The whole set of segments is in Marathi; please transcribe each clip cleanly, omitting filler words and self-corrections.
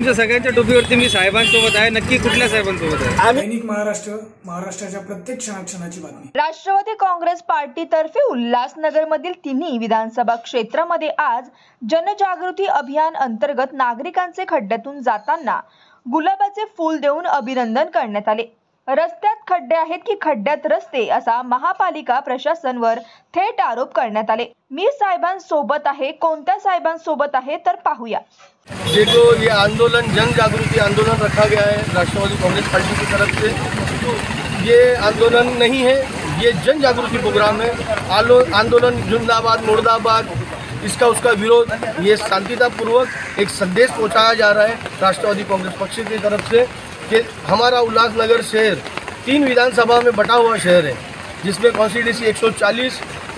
सगळ्यांच्या टोपीवरती मी साहेबांसोबत आहे, नक्की कुठल्या साहेबांसोबत आहे? दैनिक महाराष्ट्र, महाराष्ट्राच्या प्रत्येक क्षणाक्षणाची बातमी। राष्ट्रवादी काँग्रेस पार्टीतर्फे उल्हासनगरमधील तिन्ही विधानसभा क्षेत्रामध्ये आज जनजागृती अभियान अंतर्गत नागरिकांचे खड्ड्यातून जाताना गुलाबाचे फूल देऊन अभिनंदन करण्यात आले। रस्त्यात खड्डे आहेत की खड्ड्यात रस्ते असा महापालिका प्रशासनावर थेट आरोप करण्यात आले। मी साहेबांसोबत आहे, कोणत्या साहेबांसोबत आहे तर पाहूया। देखो, ये आंदोलन जन जागृति आंदोलन रखा गया है राष्ट्रवादी कांग्रेस पार्टी की तरफ से। ये आंदोलन नहीं है, ये जन जागृति प्रोग्राम है। आंदोलन जिंदाबाद मुर्दाबाद, इसका उसका विरोध, ये शांतितापूर्वक एक संदेश पहुंचाया जा रहा है राष्ट्रवादी कांग्रेस पक्ष की तरफ से कि हमारा उल्लासनगर शहर 3 विधानसभा में बटा हुआ शहर है, जिसमें कॉन्स्टिट्यूंसी 140,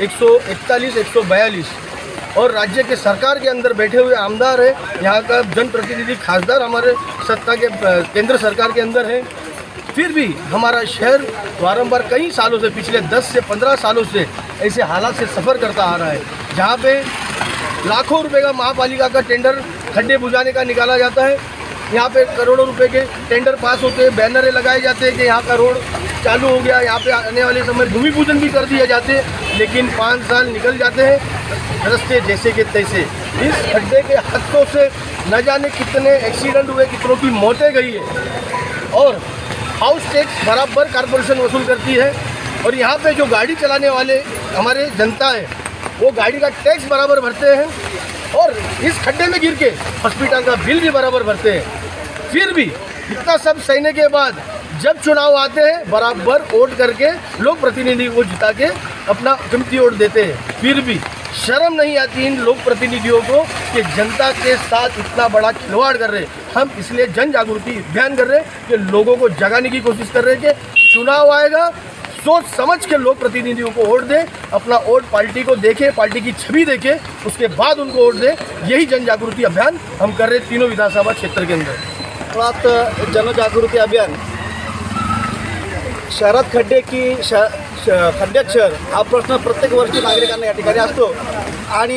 141, 142 और राज्य के सरकार के अंदर बैठे हुए आमदार है। यहाँ का जनप्रतिनिधि खासदार हमारे सत्ता के केंद्र सरकार के अंदर है। फिर भी हमारा शहर बारंबार कई सालों से, पिछले 10 से 15 सालों से ऐसे हालात से सफ़र करता आ रहा है, जहाँ पे लाखों रुपए का महापालिका का टेंडर खड्डे बुझाने का निकाला जाता है। यहाँ पे करोड़ों रुपए के टेंडर पास होते हैं, बैनरे लगाए जाते हैं कि यहाँ का रोड चालू हो गया, यहाँ पे आने वाले समय भूमि पूजन भी कर दिए जाते हैं। लेकिन 5 साल निकल जाते हैं, रास्ते जैसे के तैसे। इस खड्डे के हादसों से न जाने कितने एक्सीडेंट हुए, कितनों की मौतें गई है। और हाउस टैक्स बराबर कारपोरेशन वसूल करती है, और यहाँ पे जो गाड़ी चलाने वाले हमारे जनता है वो गाड़ी का टैक्स बराबर भरते हैं, और इस खड्डे में गिर के हॉस्पिटल का बिल भी बराबर भरते हैं। फिर भी इतना सब सहने के बाद जब चुनाव आते हैं, बराबर वोट करके लोक प्रतिनिधि को जिता के अपना कीमती वोट देते हैं। फिर भी शर्म नहीं आती इन लोक प्रतिनिधियों को कि जनता के साथ इतना बड़ा खिलवाड़ कर रहे हैं। हम इसलिए जन जागृति अभियान कर रहे हैं कि लोगों को जगाने की कोशिश कर रहे हैं कि चुनाव आएगा, सोच समझ के लोक प्रतिनिधियों को वोट दें, अपना वोट पार्टी को देखें, पार्टी की छवि देखें, उसके बाद उनको वोट दें। यही जन जागृति अभियान हम कर रहे हैं तीनों विधानसभा क्षेत्र के अंदर। मुळात जनजागृती अभियान शहरात खड्डे की खड्ड्यात शहर हा प्रश्न प्रत्येक वर्षी नागरिकांना या ठिकाणी असतो, आणि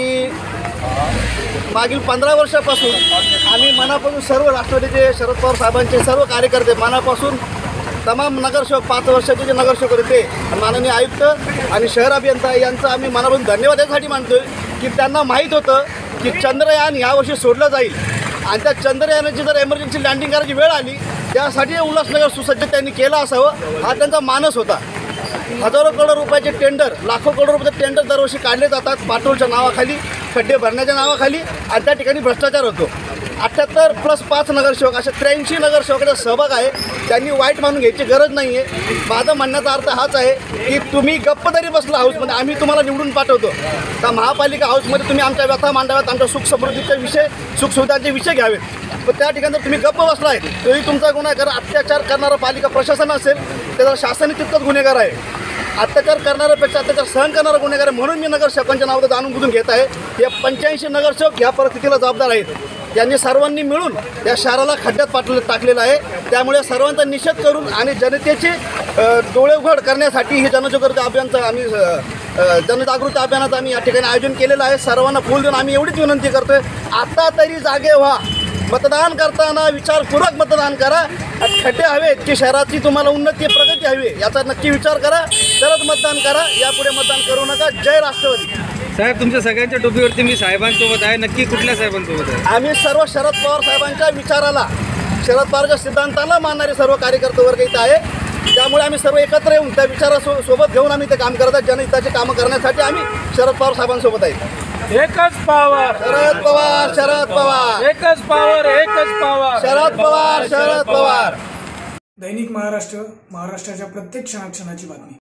मागील 15 वर्षापासून आम्ही मनापासून सर्व राष्ट्रवादीचे शरद पवार साहेबांचे सर्व कार्यकर्ते मनापासून तमाम नगरसेवक 5 वर्षाचे जे नगरसेवक होते, माननीय आयुक्त आणि शहर अभियंता यांचा आम्ही मनापासून धन्यवाद यासाठी मानतोय की त्यांना माहीत होतं की चंद्रयान यावर्षी सोडलं जाईल, आणि त्या चंद्रयानाची जर एमर्जन्सी लँडिंग करायची वेळ आली त्यासाठी उल्हासनगर सुसज्ज त्यांनी केलं असावं, हा त्यांचा मानस होता। हजारो करोड रुपयाचे टेंडर, लाखो करोड रुपयाचे टेंडर दरवर्षी काढले जातात पाटोलच्या नावाखाली, खड्डे भरण्याच्या नावाखाली, आणि त्या ठिकाणी भ्रष्टाचार होतो। 78+5 नगरसेवक अशा 83 नगरसेवकाचा सहभाग आहे। त्यांनी वाईट मानून घ्यायची गरज नाही आहे। माझा म्हणण्याचा अर्थ हाच आहे की तुम्ही गप्प तरी बसला हाऊसमध्ये, आम्ही तुम्हाला निवडून पाठवतो, त्या महापालिका हाऊसमध्ये तुम्ही आमच्या व्यथा मांडाव्यात, आमच्या सुख समृद्धीचे विषय, सुखसुविधांचे विषय घ्यावेत, पण त्या ठिकाणी जर तुम्ही गप्प बसला आहे तोही तुमचा गुन्हा आहे। कारण अत्याचार करणारा पालिका प्रशासन असेल त्याचा शासनही तितकंच गुन्हेगार आहे। अत्याचार करणाऱ्यापेक्षा अत्याचार सहन करणारा गुन्हेगार आहे। म्हणून मी नगरसेवकांच्या नावात जाणून बुजून घेत आहे। हे 85 नगरसेवक या परिस्थितीला जबाबदार आहेत। त्यांनी सर्वांनी मिळून त्या शहराला खड्ड्यात टाकलेलं आहे। त्यामुळे सर्वांचा निषेध करून आणि जनतेचे डोळे उघड करण्यासाठी हे जनजागृती अभियानचं आम्ही जनजागृती अभियानाचं आम्ही या ठिकाणी आयोजन केलेलं आहे। सर्वांना फूल देऊन आम्ही एवढीच विनंती करतोय, आता तरी जागे व्हा, मतदान करताना विचारपूर्वक मतदान करा। खड्डे हवेत की शहराची तुम्हाला उन्नती प्रगती हवी याचा नक्की विचार करा, तरच मतदान करा, यापुढे मतदान करू नका। जय राष्ट्रवादी। साहेब, तुमच्या सगळ्यांच्या टोपीवरती मी साहेबांसोबत आहे, नक्की कुठल्या साहेबांसोबत आहे? आम्ही सर्व शरद पवार साहेबांच्या विचाराला, शरद पवारच्या सिद्धांताला मानणारे सर्व कार्यकर्ते वर्ग इथं आहे। त्यामुळे आम्ही सर्व एकत्र येऊन त्या विचारासोबत घेऊन आम्ही ते काम करत आहोत। जनहिताचे कामं करण्यासाठी आम्ही शरद पवार साहेबांसोबत आहे। एकच पावर शरद पवार, शरद पवार, एकच पावर, एकच पावर, शरद पवार, शरद पवार। दैनिक महाराष्ट्र, महाराष्ट्राच्या प्रत्येक क्षणाक्षणाची बातमी।